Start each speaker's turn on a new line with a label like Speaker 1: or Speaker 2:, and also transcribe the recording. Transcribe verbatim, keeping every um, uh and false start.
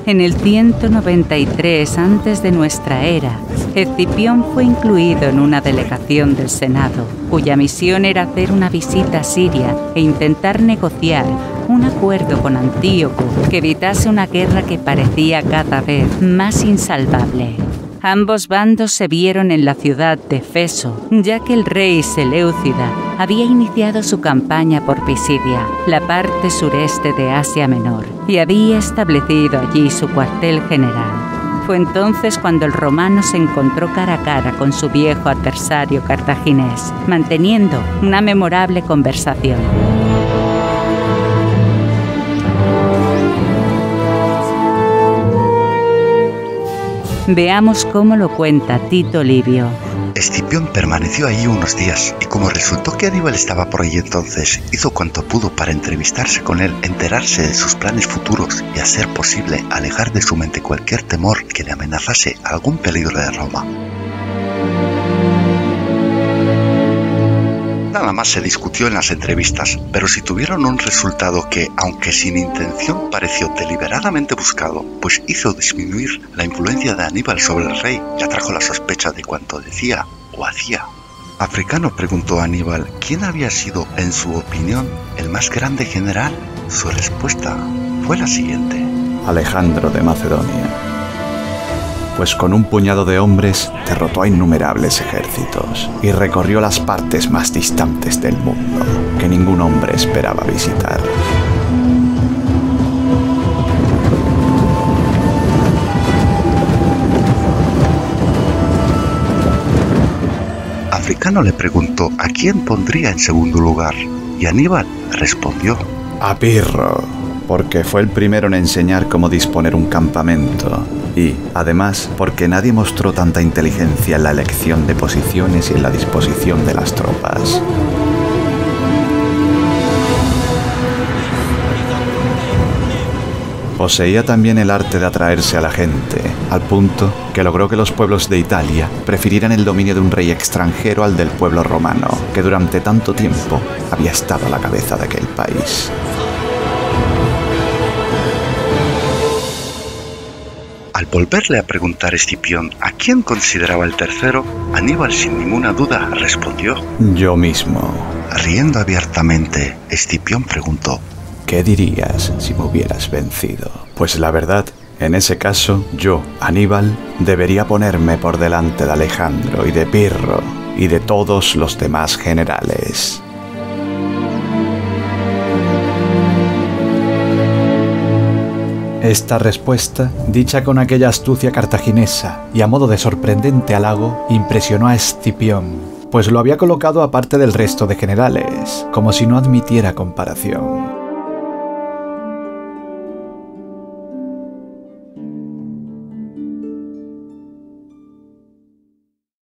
Speaker 1: En el ciento noventa y tres antes de nuestra era, Escipión fue incluido en una delegación del Senado, cuya misión era hacer una visita a Siria e intentar negociar un acuerdo con Antíoco que evitase una guerra que parecía cada vez más insalvable. Ambos bandos se vieron en la ciudad de Éfeso, ya que el rey Seleucida había iniciado su campaña por Pisidia, la parte sureste de Asia Menor, y había establecido allí su cuartel general. Fue entonces cuando el romano se encontró cara a cara con su viejo adversario cartaginés, manteniendo una memorable conversación. Veamos cómo lo cuenta Tito Livio.
Speaker 2: Escipión permaneció allí unos días y como resultó que Aníbal estaba por allí entonces, hizo cuanto pudo para entrevistarse con él, enterarse de sus planes futuros y, a ser posible, alejar de su mente cualquier temor que le amenazase algún peligro de Roma. Nada más se discutió en las entrevistas, pero si tuvieron un resultado que, aunque sin intención, pareció deliberadamente buscado, pues hizo disminuir la influencia de Aníbal sobre el rey y atrajo la sospecha de cuanto decía o hacía. Africano preguntó a Aníbal quién había sido, en su opinión, el más grande general. Su respuesta fue la siguiente:
Speaker 3: Alejandro de Macedonia. Pues con un puñado de hombres derrotó a innumerables ejércitos y recorrió las partes más distantes del mundo que ningún hombre esperaba visitar.
Speaker 2: Africano le preguntó a quién pondría en segundo lugar, y Aníbal respondió:
Speaker 3: a Pirro, porque fue el primero en enseñar cómo disponer un campamento. Y, además, porque nadie mostró tanta inteligencia en la elección de posiciones y en la disposición de las tropas. Poseía también el arte de atraerse a la gente, al punto que logró que los pueblos de Italia prefirieran el dominio de un rey extranjero al del pueblo romano, que durante tanto tiempo había estado a la cabeza de aquel país.
Speaker 2: Al volverle a preguntar a Escipión a quién consideraba el tercero, Aníbal sin ninguna duda respondió:
Speaker 3: yo mismo.
Speaker 2: Riendo abiertamente, Escipión preguntó:
Speaker 3: ¿qué dirías si me hubieras vencido? Pues la verdad, en ese caso, yo, Aníbal, debería ponerme por delante de Alejandro y de Pirro y de todos los demás generales. Esta respuesta, dicha con aquella astucia cartaginesa y a modo de sorprendente halago, impresionó a Escipión, pues lo había colocado aparte del resto de generales, como si no admitiera comparación.